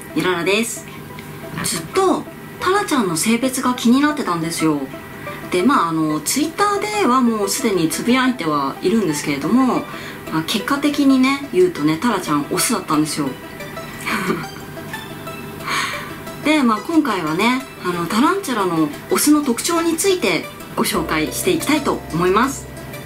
ゆららです。ずっとタラちゃんの性別が気になってたんですよ。でツイッターではもうすでにつぶやいてはいるんですけれども、結果的にね言うとね、タラちゃんオスだったんですよ。で今回はねタランチュラのオスの特徴についてご紹介していきたいと思います。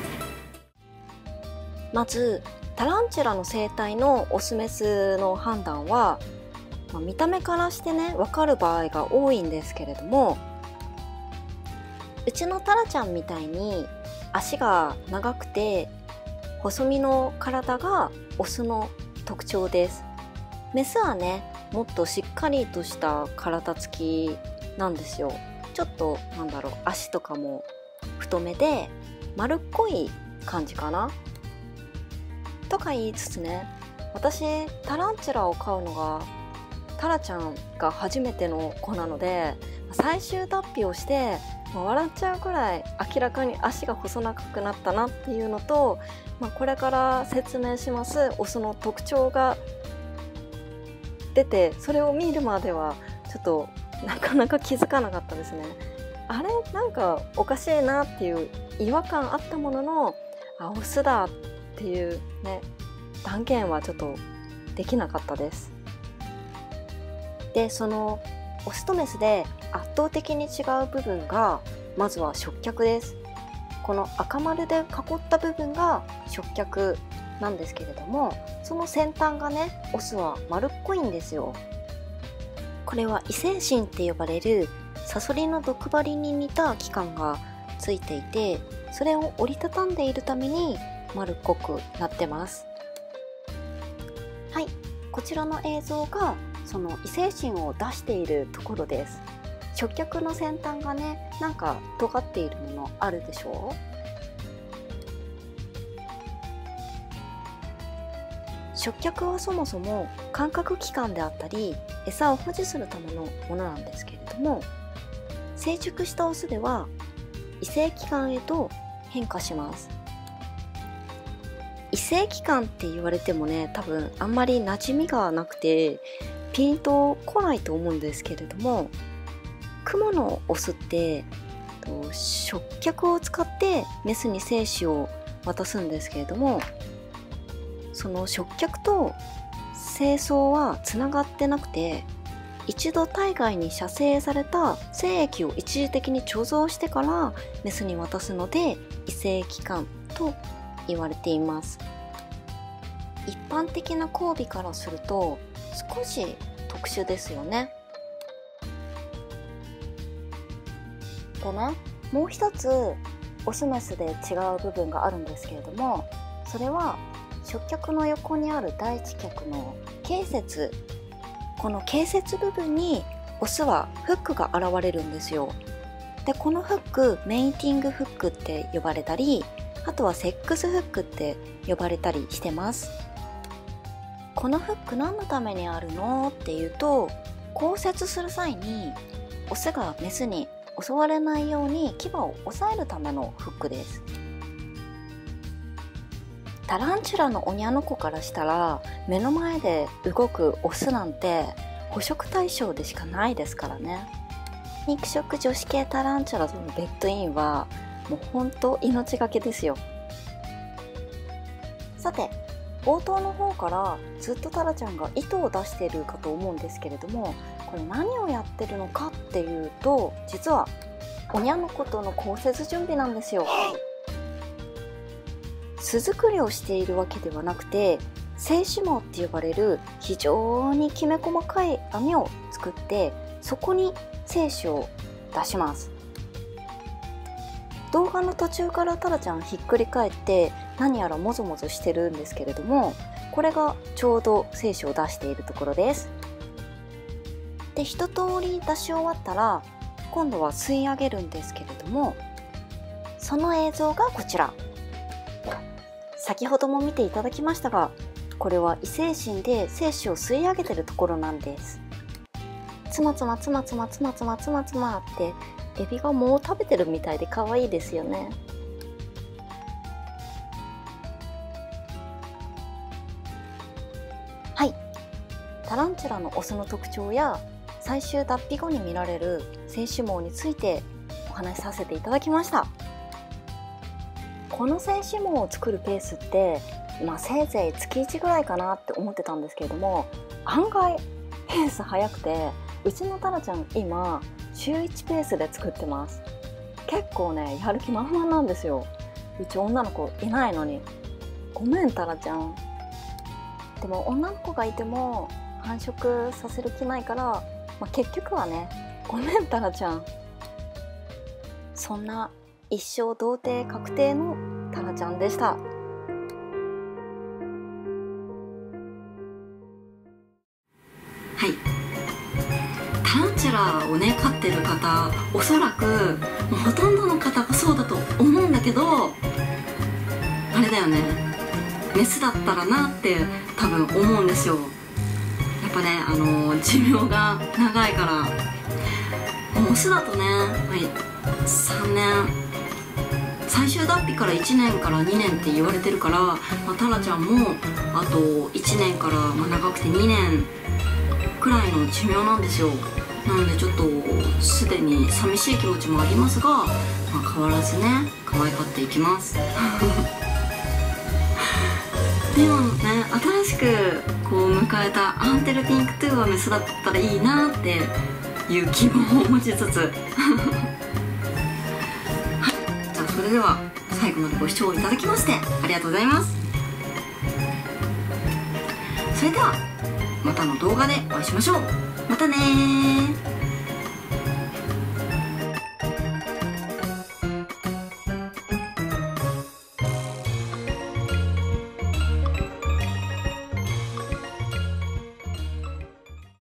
まずタランチュラの生態のオスメスの判断は、見た目からしてね分かる場合が多いんですけれども、うちのタラちゃんみたいに足が長くて細身の体がオスの特徴です。メスはねもっとしっかりとした体つきなんですよ。ちょっと足とかも太めで丸っこい感じかなとか言いつつね、私タランチュラを飼うのがタラちゃんが初めての子なので、最終脱皮をして笑っちゃうくらい明らかに足が細長くなったなっていうのと、これから説明しますオスの特徴が出て、それを見るまではちょっとなかなか気づかなかったですね。あれなんかおかしいなっていう違和感あったものの、オスだっていうね断言はちょっとできなかったです。でそのオスとメスで圧倒的に違う部分がまずは触脚です。この赤丸で囲った部分が触脚なんですけれども、その先端がねオスは丸っこいんですよ。これは異性芯って呼ばれるサソリの毒針に似た器官がついていて、それを折りたたんでいるために丸っこくなってます。はい、こちらの映像がその異性芯を出しているところです。触脚の先端がねなんか尖っているものあるでしょう。触脚はそもそも感覚器官であったり餌を保持するためのものなんですけれども、成熟したオスでは異性器官へと変化します。異性器官って言われてもね多分あんまり馴染みがなくてピンとこないと思うんですけれども、クモのオスって触脚を使ってメスに精子を渡すんですけれども、その触脚と精巣はつながってなくて、一度体外に射精された精液を一時的に貯蔵してからメスに渡すので異性器官と言われています。一般的な交尾からすると少し特殊ですよね。でね、もう一つオスメスで違う部分があるんですけれども、それは触脚の横にある第一脚の脛節、この脛節部分にオスはフックが現れるんですよ。でこのフックメインティングフックって呼ばれたり、あとはセックスフックって呼ばれたりしてます。このフック何のためにあるのっていうと、交接する際にオスがメスに襲われないように牙を押さえるためのフックです。タランチュラのオニャの子からしたら目の前で動くオスなんて捕食対象でしかないですからね。肉食女子系タランチュラとのベッドインはもうほんと命がけですよ。さて冒頭の方からずっとタラちゃんが糸を出しているかと思うんですけれども、これ何をやってるのかっていうと、実はオニャの子との交接準備なんですよ。巣作りをしているわけではなくて、精子網って呼ばれる非常にきめ細かい網を作って、そこに精子を出します。動画の途中からタラちゃんひっくり返って何やらもぞもぞしてるんですけれども、これがちょうど精子を出しているところです。で一通り出し終わったら今度は吸い上げるんですけれども、その映像がこちら。先ほども見ていただきましたが、これは異性芯で精子を吸い上げてるところなんです。つまつまつまつまつまつまつまつまってエビが藻を食べてるみたいで可愛いですよね。はい、タランチュチュラのオスの特徴や最終脱皮後に見られる性種毛についてお話しさせていただきました。この性種毛を作るペースって、せいぜい月1ぐらいかなって思ってたんですけれども、案外ペース早くて、うちのタラちゃん今週1ペースで作ってます。結構ね、やる気満々なんですよ。うち女の子いないのに。ごめんタラちゃん。でも女の子がいても繁殖させる気ないから、結局はね、ごめんタラちゃん。そんな一生童貞確定のタラちゃんでした。 はい、タランチュラをね飼ってる方、おそらくもうほとんどの方がそうだと思うんだけど、あれだよね、メスだったらなって多分思うんですよ。やっぱね、寿命が長いから。オスだとね、3年、最終脱皮から1年から2年って言われてるから、タラちゃんもあと1年から、長くて2年くらいの寿命なんですよ。なのでちょっとすでに寂しい気持ちもありますが、変わらずね可愛がっていきますでもね、新しくこう迎えたアンテルピンク2はメスだったらいいなっていう希望を持ちつつはい、じゃあそれでは最後までご視聴いただきましてありがとうございます。それではまたの動画でお会いしましょう。またねー。